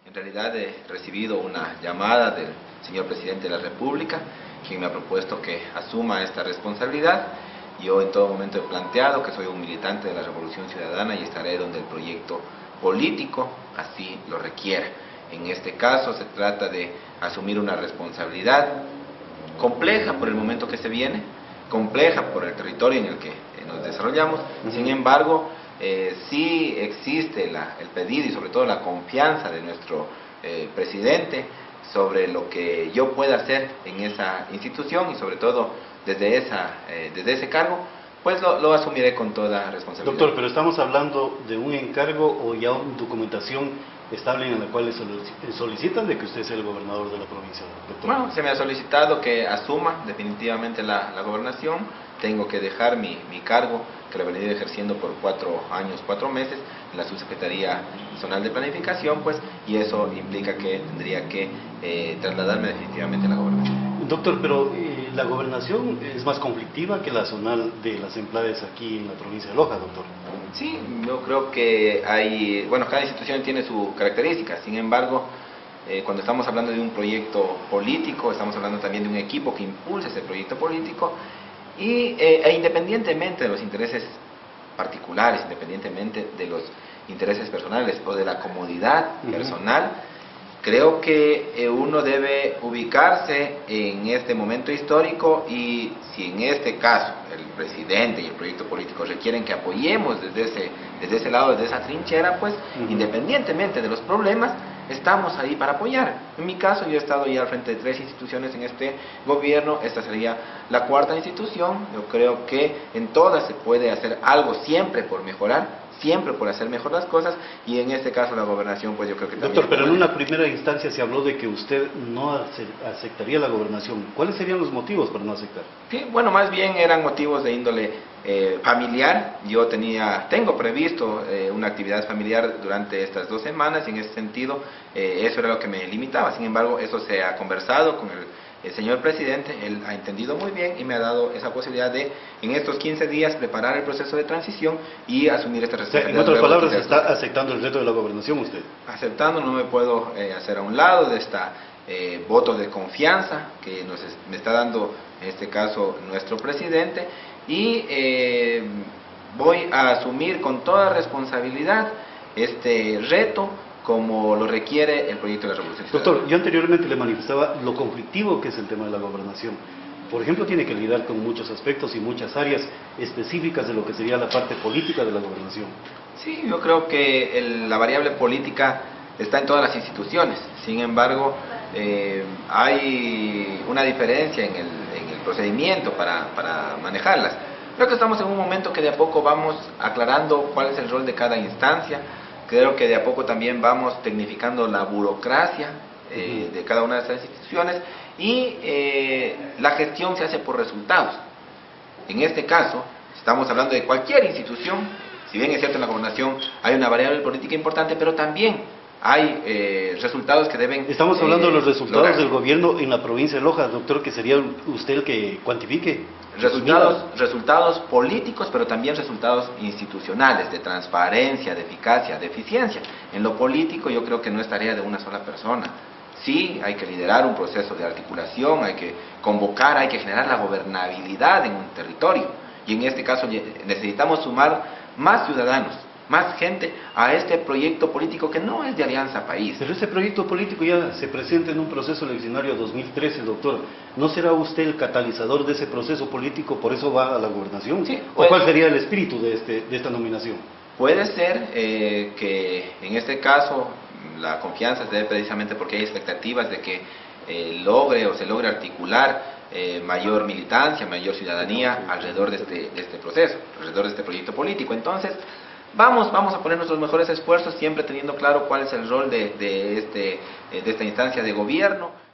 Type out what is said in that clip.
En realidad he recibido una llamada del señor presidente de la República, quien me ha propuesto que asuma esta responsabilidad. Yo en todo momento he planteado que soy un militante de la Revolución Ciudadana y estaré donde el proyecto político así lo requiera. En este caso se trata de asumir una responsabilidad compleja por el momento que se viene, compleja por el territorio en el que nos desarrollamos. Sin embargo, sí existe el pedido y sobre todo la confianza de nuestro presidente sobre lo que yo pueda hacer en esa institución y sobre todo desde ese cargo, pues lo asumiré con toda responsabilidad. Doctor, pero estamos hablando de un encargo o ya una documentación estable en la cual solicitan de que usted sea el gobernador de la provincia, doctor. Bueno, se me ha solicitado que asuma definitivamente la gobernación. Tengo que dejar mi cargo, que lo he venido ejerciendo por 4 años, 4 meses, en la Subsecretaría Zonal de Planificación, pues, y eso implica que tendría que trasladarme definitivamente a la gobernación. Doctor, pero la gobernación es más conflictiva que la zonal de las Emplades aquí en la provincia de Loja, doctor. Sí, yo creo que cada institución tiene su característica. Sin embargo, cuando estamos hablando de un proyecto político, estamos hablando también de un equipo que impulsa ese proyecto político, e independientemente de los intereses particulares, independientemente de los intereses personales o de la comodidad personal, creo que uno debe ubicarse en este momento histórico, y si en este caso el presidente y el proyecto político requieren que apoyemos desde ese lado, desde esa trinchera, pues independientemente de los problemas, estamos ahí para apoyar. En mi caso, yo he estado ya al frente de 3 instituciones en este gobierno, esta sería la 4ª institución. Yo creo que en todas se puede hacer algo, siempre por mejorar, siempre por hacer mejor las cosas, y en este caso la gobernación, pues yo creo que también... Doctor, pero en una primera instancia se habló de que usted no aceptaría la gobernación. ¿Cuáles serían los motivos para no aceptar? Sí, bueno, más bien eran motivos de índole familiar. Yo tengo previsto una actividad familiar durante estas 2 semanas, y en ese sentido eso era lo que me limitaba. Sin embargo, eso se ha conversado con el señor presidente, él ha entendido muy bien y me ha dado esa posibilidad de, en estos 15 días, preparar el proceso de transición y asumir esta responsabilidad. En otras palabras, ¿está aceptando el reto de la gobernación usted? Aceptando, no me puedo hacer a un lado de esta voto de confianza que me está dando, en este caso, nuestro presidente, y voy a asumir con toda responsabilidad este reto, como lo requiere el proyecto de la Revolución Ciudadana. Doctor, yo anteriormente le manifestaba lo conflictivo que es el tema de la gobernación. Por ejemplo, tiene que lidiar con muchos aspectos y muchas áreas específicas de lo que sería la parte política de la gobernación. Sí, yo creo que la variable política está en todas las instituciones. Sin embargo, hay una diferencia en el procedimiento para manejarlas. Creo que estamos en un momento que de a poco vamos aclarando cuál es el rol de cada instancia. Creo que de a poco también vamos tecnificando la burocracia de cada una de estas instituciones, y la gestión se hace por resultados. En este caso, estamos hablando de cualquier institución. Si bien es cierto, en la gobernación hay una variable política importante, pero también hay resultados que deben... Estamos hablando de los resultados del gobierno en la provincia de Loja, doctor, que sería usted el que cuantifique. Resultados políticos, pero también resultados institucionales, de transparencia, de eficacia, de eficiencia. En lo político yo creo que no es tarea de una sola persona. Sí, hay que liderar un proceso de articulación, hay que convocar, hay que generar la gobernabilidad en un territorio. Y en este caso necesitamos sumar más ciudadanos, más gente a este proyecto político que no es de Alianza País. Pero ese proyecto político ya se presenta en un proceso eleccionario 2013, doctor. ¿No será usted el catalizador de ese proceso político, por eso va a la gobernación? Sí, ¿O cuál sería el espíritu de esta nominación? Puede ser que en este caso la confianza se debe precisamente porque hay expectativas de que se logre articular mayor militancia, mayor ciudadanía alrededor de este proceso, alrededor de este proyecto político. Entonces, vamos a poner nuestros mejores esfuerzos, siempre teniendo claro cuál es el rol de esta instancia de gobierno.